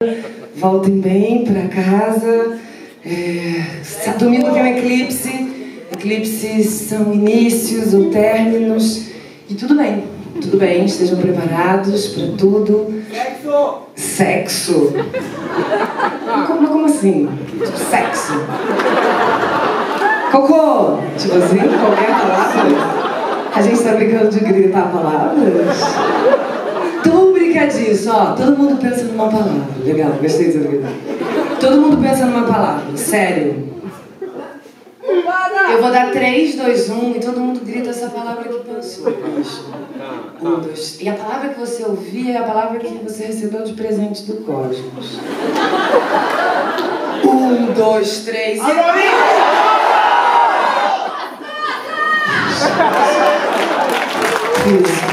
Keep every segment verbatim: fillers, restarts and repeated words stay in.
Voltem bem para casa. É, domingo tem um eclipse. Eclipses são inícios ou términos. E tudo bem, tudo bem, estejam preparados para tudo. Sexo! Sexo? Como, como assim? Tipo, sexo? Cocô! Tipo assim, qualquer palavra? A gente tá brincando de gritar palavras? Tão brincadinho, ó. Todo mundo pensa numa palavra. Legal, gostei dessa brincadeira. Todo mundo pensa numa palavra, sério. Eu vou dar três, dois, um e todo mundo grita essa palavra que pensou. Um, dois. E a palavra que você ouvir é a palavra que você recebeu de presente do cosmos. Um, dois, três e... Isso.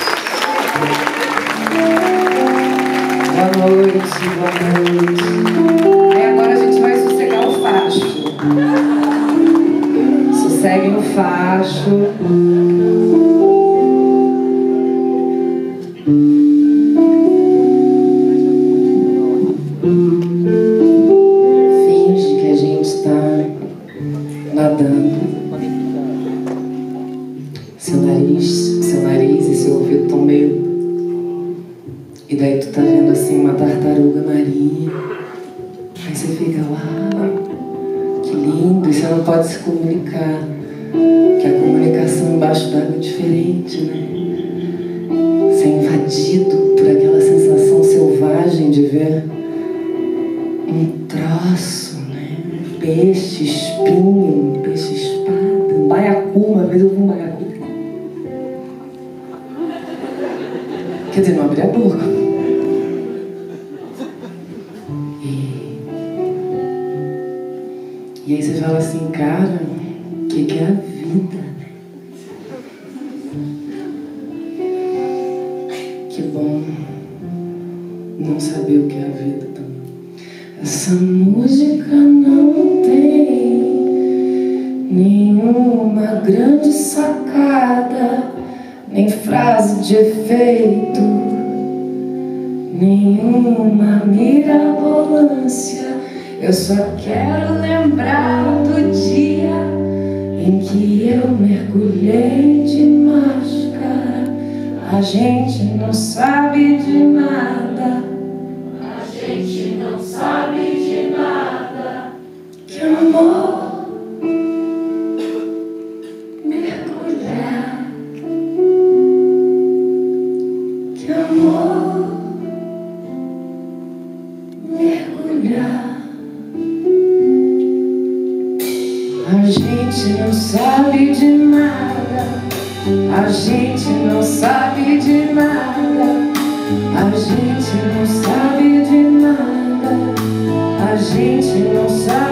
Boa noite, boa noite. Aí agora a gente vai sossegar o facho. Sosseguem o facho. Finge que a gente está nadando. Seu nariz, seu nariz e seu ouvido estão meio... E daí tu tá vendo assim uma tartaruga marinha. Aí você fica, uau, que lindo. E você não pode se comunicar. Que a comunicação embaixo d'água é diferente, né? Você é invadido por aquela sensação selvagem de ver um troço, né? Um peixe, espinho, um peixe espada, um baiacu. Uma vez eu vi um baiacu. Quer dizer, não abri a boca. E, e aí você fala assim, cara, o que, que é a vida, né? Que bom não saber o que é a vida também. Essa música não tem nenhuma grande sacada, nem frase de efeito, nenhuma mirabolância. Eu só quero lembrar do dia em que eu mergulhei de máscara. A gente não sabe de nada. A gente não sabe de nada. Que amor mergulhar. Que amor mergulhar. A gente não sabe de nada. A gente não sabe de nada. A gente não sabe de nada. A gente não sabe.